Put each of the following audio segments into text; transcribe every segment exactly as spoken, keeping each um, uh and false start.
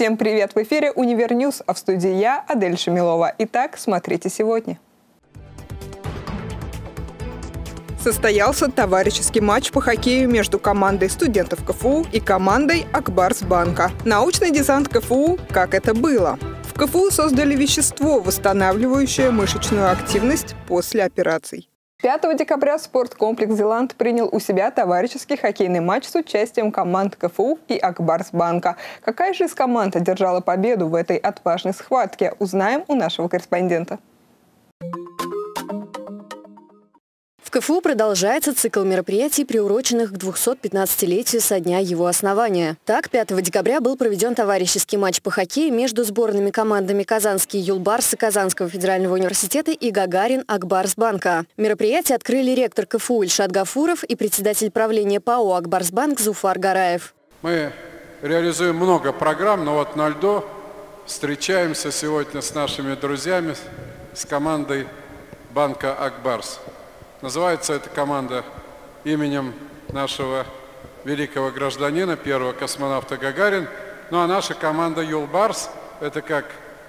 Всем привет! В эфире Универньюз, а в студии я, Адель Шамилова. Итак, смотрите сегодня. Состоялся товарищеский матч по хоккею между командой студентов КФУ и командой Акбарсбанка. Научный десант КФУ «Как это было?». В КФУ создали вещество, восстанавливающее мышечную активность после операций. пятого декабря спорткомплекс «Зеланд» принял у себя товарищеский хоккейный матч с участием команд КФУ и Акбарсбанка. Какая же из команд одержала победу в этой отважной схватке, узнаем у нашего корреспондента. В КФУ продолжается цикл мероприятий, приуроченных к двухсот-пятнадцатилетию со дня его основания. Так, пятого декабря был проведен товарищеский матч по хоккею между сборными командами «Казанские Юлбарсы» Казанского федерального университета и «Гагарин» Акбарсбанка. Мероприятие открыли ректор КФУ Ильшат Гафуров и председатель правления ПАО «Акбарсбанк» Зуфар Гараев. Мы реализуем много программ, но вот на льду встречаемся сегодня с нашими друзьями, с командой банка «Акбарс». Называется эта команда именем нашего великого гражданина, первого космонавта Гагарин. Ну а наша команда Юлбарс – это как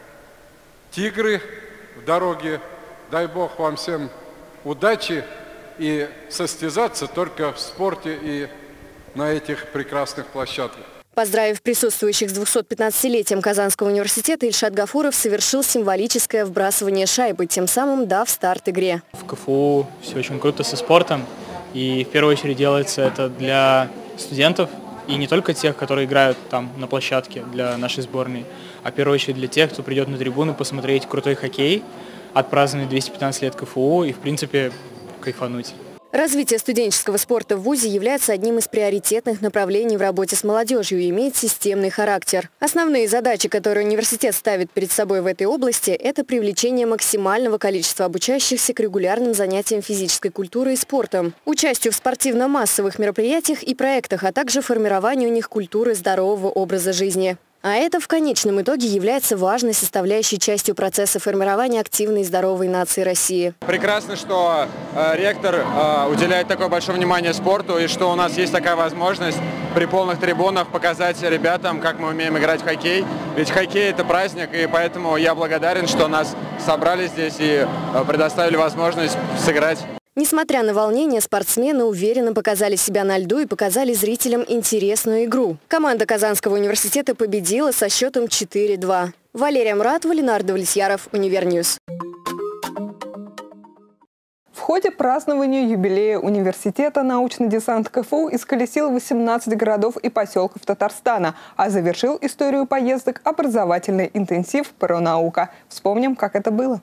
тигры в дороге. Дай Бог вам всем удачи и состязаться только в спорте и на этих прекрасных площадках. Поздравив присутствующих с двухсот-пятнадцатилетием Казанского университета, Ильшат Гафуров совершил символическое вбрасывание шайбы, тем самым дав старт игре. В КФУ все очень круто со спортом, и в первую очередь делается это для студентов, и не только тех, которые играют там на площадке для нашей сборной, а в первую очередь для тех, кто придет на трибуну посмотреть крутой хоккей, отпраздновать двести пятнадцать лет КФУ и, в принципе, кайфануть. Развитие студенческого спорта в вузе является одним из приоритетных направлений в работе с молодежью и имеет системный характер. Основные задачи, которые университет ставит перед собой в этой области, это привлечение максимального количества обучающихся к регулярным занятиям физической культурой и спортом, участию в спортивно-массовых мероприятиях и проектах, а также формированию у них культуры здорового образа жизни. А это в конечном итоге является важной составляющей частью процесса формирования активной и здоровой нации России. Прекрасно, что э, ректор э, уделяет такое большое внимание спорту и что у нас есть такая возможность при полных трибунах показать ребятам, как мы умеем играть в хоккей. Ведь хоккей – это праздник, и поэтому я благодарен, что нас собрали здесь и э, предоставили возможность сыграть. Несмотря на волнение, спортсмены уверенно показали себя на льду и показали зрителям интересную игру. Команда Казанского университета победила со счетом четыре-два. Валерия Муратова, Ленардо Влесьяров, Универньюз. В ходе празднования юбилея университета научный десант КФУ исколесил восемнадцать городов и поселков Татарстана, а завершил историю поездок образовательный интенсив «Пронаука». Вспомним, как это было.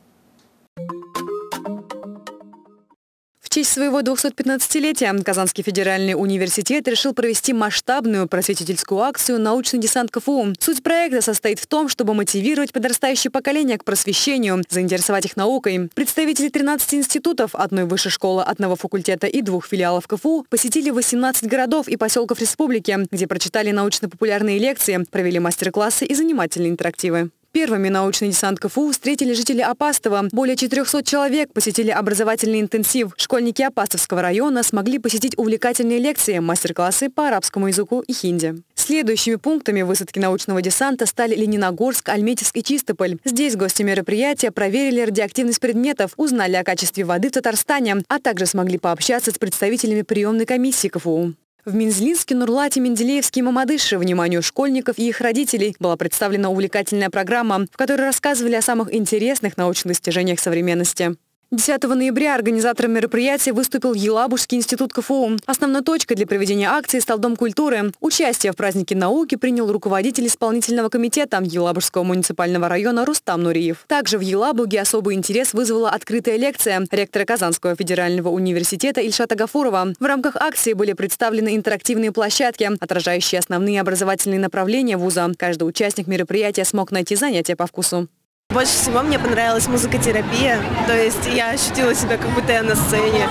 В честь своего двухсот-пятнадцатилетия Казанский федеральный университет решил провести масштабную просветительскую акцию «Научный десант КФУ». Суть проекта состоит в том, чтобы мотивировать подрастающее поколение к просвещению, заинтересовать их наукой. Представители тринадцати институтов, одной высшей школы, одного факультета и двух филиалов КФУ посетили восемнадцать городов и поселков республики, где прочитали научно-популярные лекции, провели мастер-классы и занимательные интерактивы. Первыми научный десант КФУ встретили жители Апастова. Более четырёхсот человек посетили образовательный интенсив. Школьники Апастовского района смогли посетить увлекательные лекции, мастер-классы по арабскому языку и хинди. Следующими пунктами высадки научного десанта стали Лениногорск, Альметьевск и Чистополь. Здесь гости мероприятия проверили радиоактивность предметов, узнали о качестве воды в Татарстане, а также смогли пообщаться с представителями приемной комиссии КФУ. В Мензелинске, Нурлате, Менделеевске и Мамадыше вниманию школьников и их родителей была представлена увлекательная программа, в которой рассказывали о самых интересных научных достижениях современности. десятого ноября организатором мероприятия выступил Елабужский институт КФУ. Основной точкой для проведения акции стал Дом культуры. Участие в празднике науки принял руководитель исполнительного комитета Елабужского муниципального района Рустам Нуриев. Также в Елабуге особый интерес вызвала открытая лекция ректора Казанского федерального университета Ильшата Гафурова. В рамках акции были представлены интерактивные площадки, отражающие основные образовательные направления вуза. Каждый участник мероприятия смог найти занятия по вкусу. Больше всего мне понравилась музыкотерапия, то есть я ощутила себя, как будто я на сцене.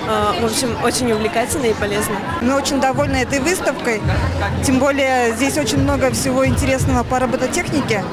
В общем, очень увлекательно и полезно. Мы очень довольны этой выставкой, тем более здесь очень много всего интересного по робототехнике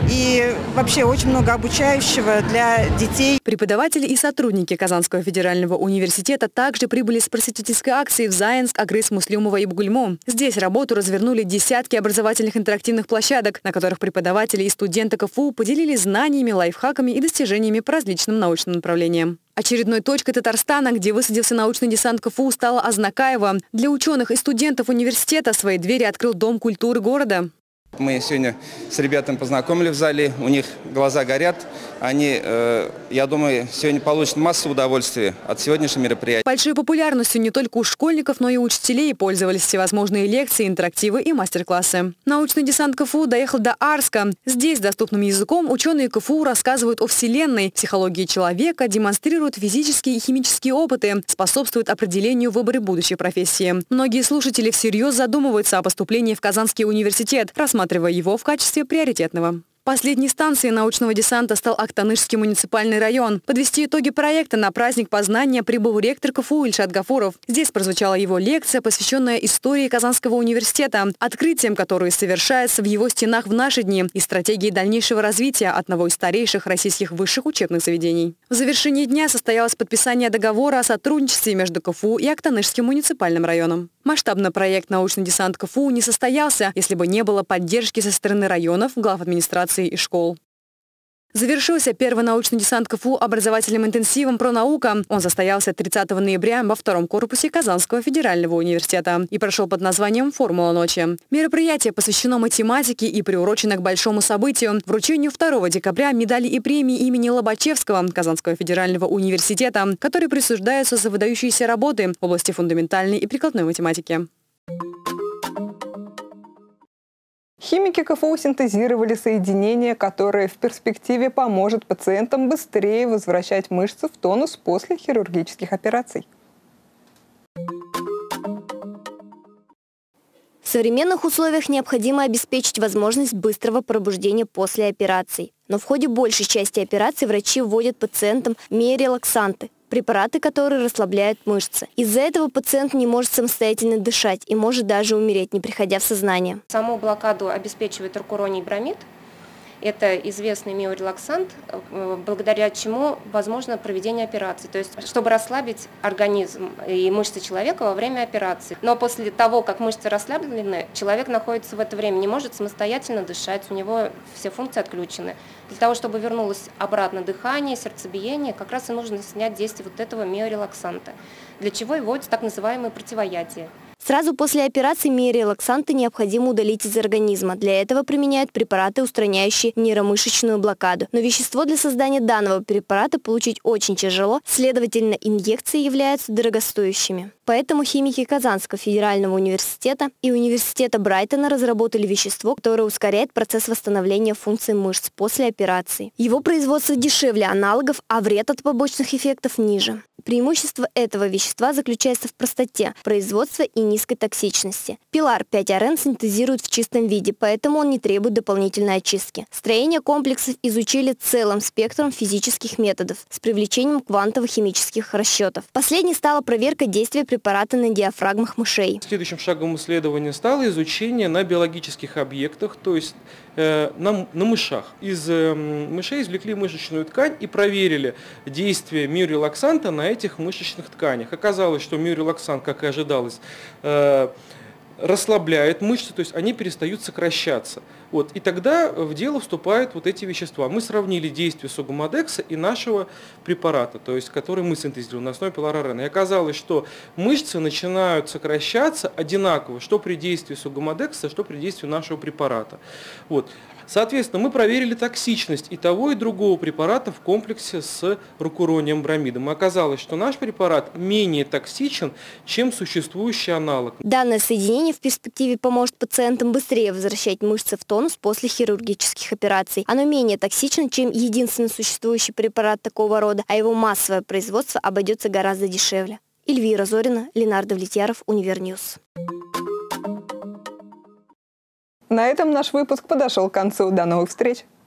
и вообще очень много обучающего для детей. Преподаватели и сотрудники Казанского федерального университета также прибыли с просветительской акцией в Заинск, Акрыс, Муслюмово и Бугульму. Здесь работу развернули десятки образовательных интерактивных площадок, на которых преподаватели и студенты КФУ поделились знаниями, лайфхаками и достижениями по различным научным направлениям. Очередной точкой Татарстана, где высадился научный десант КФУ, стала Азнакаево. Для ученых и студентов университета свои двери открыл Дом культуры города. Мы сегодня с ребятами познакомились в зале, у них глаза горят. Они, э, я думаю, сегодня получат массу удовольствия от сегодняшнего мероприятия. Большой популярностью не только у школьников, но и у учителей пользовались всевозможные лекции, интерактивы и мастер-классы. Научный десант КФУ доехал до Арска. Здесь доступным языком ученые КФУ рассказывают о Вселенной, психологии человека, демонстрируют физические и химические опыты, способствуют определению выбора будущей профессии. Многие слушатели всерьез задумываются о поступлении в Казанский университет, рассматривая его в качестве приоритетного. Последней станцией научного десанта стал Актанышский муниципальный район. Подвести итоги проекта на праздник познания прибыл ректор КФУ Ильшат Гафуров. Здесь прозвучала его лекция, посвященная истории Казанского университета, открытиям, которые совершаются в его стенах в наши дни, и стратегии дальнейшего развития одного из старейших российских высших учебных заведений. В завершении дня состоялось подписание договора о сотрудничестве между КФУ и Актанышским муниципальным районом. Масштабный проект «Научный десант КФУ» не состоялся, если бы не было поддержки со стороны районов, глав администрации и школ. Завершился первый научный десант КФУ образовательным интенсивом «Пронаука». Он состоялся тридцатого ноября во втором корпусе Казанского федерального университета и прошел под названием «Формула ночи». Мероприятие посвящено математике и приурочено к большому событию – вручению второго декабря медали и премии имени Лобачевского Казанского федерального университета, которые присуждаются за выдающиеся работы в области фундаментальной и прикладной математики. Химики КФУ синтезировали соединение, которое в перспективе поможет пациентам быстрее возвращать мышцы в тонус после хирургических операций. В современных условиях необходимо обеспечить возможность быстрого пробуждения после операций. Но в ходе большей части операций врачи вводят пациентам миорелаксанты, препараты, которые расслабляют мышцы. Из-за этого пациент не может самостоятельно дышать и может даже умереть, не приходя в сознание. Саму блокаду обеспечивает рокуроний бромид. Это известный миорелаксант, благодаря чему возможно проведение операции. То есть, чтобы расслабить организм и мышцы человека во время операции. Но после того, как мышцы расслаблены, человек находится в это время, не может самостоятельно дышать, у него все функции отключены. Для того, чтобы вернулось обратно дыхание, сердцебиение, как раз и нужно снять действие вот этого миорелаксанта, для чего и вводятся так называемые противоядия. Сразу после операции миорелаксанты необходимо удалить из организма. Для этого применяют препараты, устраняющие нейромышечную блокаду. Но вещество для создания данного препарата получить очень тяжело, следовательно, инъекции являются дорогостоящими. Поэтому химики Казанского федерального университета и университета Брайтона разработали вещество, которое ускоряет процесс восстановления функций мышц после операции. Его производство дешевле аналогов, а вред от побочных эффектов ниже. Преимущество этого вещества заключается в простоте производства и низкой токсичности. Пилар пять ар эн синтезируют в чистом виде, поэтому он не требует дополнительной очистки. Строение комплексов изучили целым спектром физических методов с привлечением квантово-химических расчетов. Последней стала проверка действия препарата на диафрагмах мышей. Следующим шагом исследования стало изучение на биологических объектах, то есть э, на, на мышах. Из э, мышей извлекли мышечную ткань и проверили действие миорелаксанта на этих мышечных тканях. Оказалось, что миорелаксант, как и ожидалось, э, расслабляет мышцы, то есть они перестают сокращаться. Вот. И тогда в дело вступают вот эти вещества. Мы сравнили действие сугамодекса и нашего препарата, то есть который мы синтезировали на основе пилар ар эн. И оказалось, что мышцы начинают сокращаться одинаково, что при действии сугамодекса, что при действии нашего препарата. Вот. Соответственно, мы проверили токсичность и того, и другого препарата в комплексе с рокуронием бромидом. И оказалось, что наш препарат менее токсичен, чем существующий аналог. Данное соединение в перспективе поможет пациентам быстрее возвращать мышцы в тонус после хирургических операций. Оно менее токсично, чем единственный существующий препарат такого рода, а его массовое производство обойдется гораздо дешевле. Эльвира Зорина, Ленардо Влетьяров, Универньюз. На этом наш выпуск подошел к концу. До новых встреч!